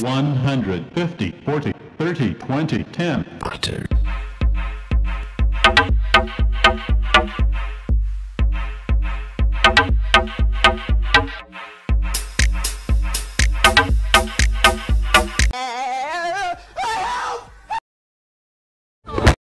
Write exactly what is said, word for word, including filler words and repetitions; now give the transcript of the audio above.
one hundred fifty, forty, thirty, twenty, ten. Butter.